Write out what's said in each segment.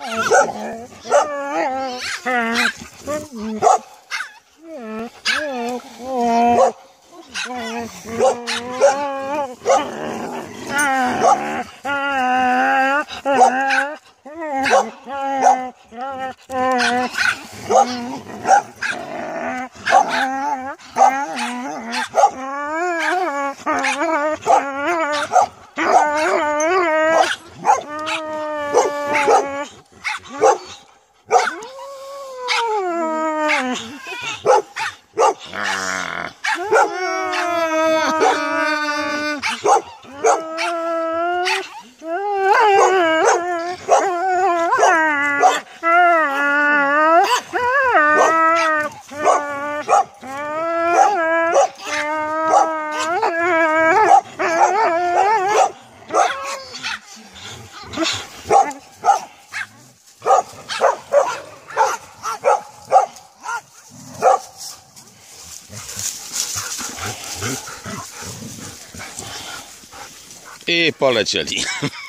I polecieli.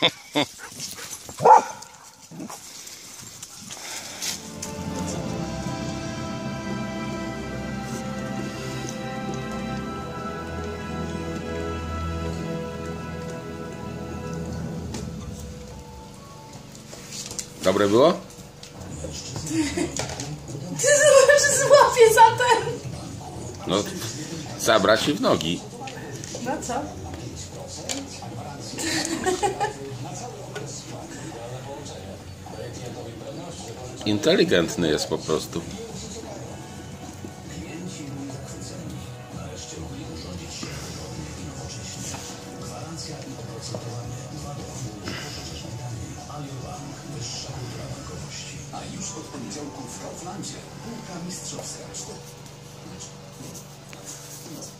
Dobre było? Ty złapie za ten. No, zabrać się w nogi. No co? Inteligentny jest po prostu. A już od poniedziałku w Kauflandzie półka mistrzowska sztuk.